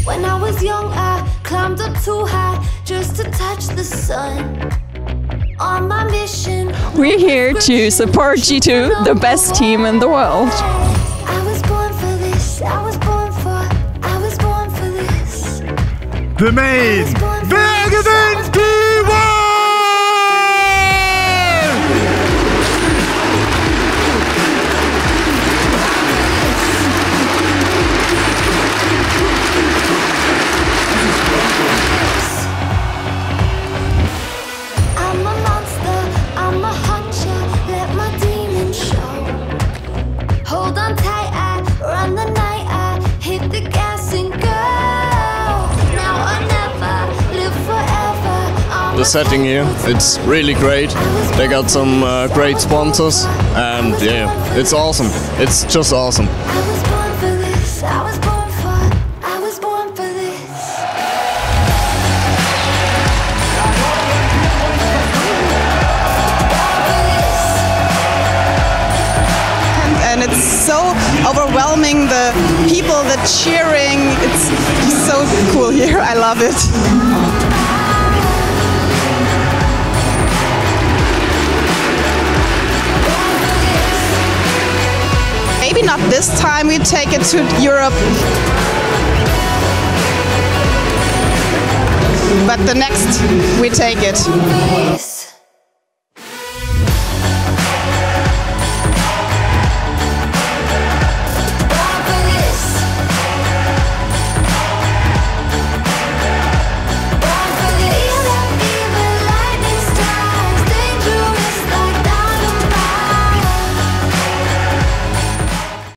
When I was young, I climbed up too high just to touch the sun. On my mission, we're here to support G2, the best team in the world. I was born for this, I was born for this. The main, wer gewinnt die Wahl? I'm a monster, I'm a hunter, let my demons show. Hold on tight, I run the night, I hit the gas and go. Now or never, live forever. The setting here, it's really great. They got some great sponsors, and yeah, it's awesome. It's just awesome. I was born for this, I was born for this. And it's so overwhelming, the people, the cheering, it's so cool here, I love it. Maybe not this time we take it to Europe, but the next we take it.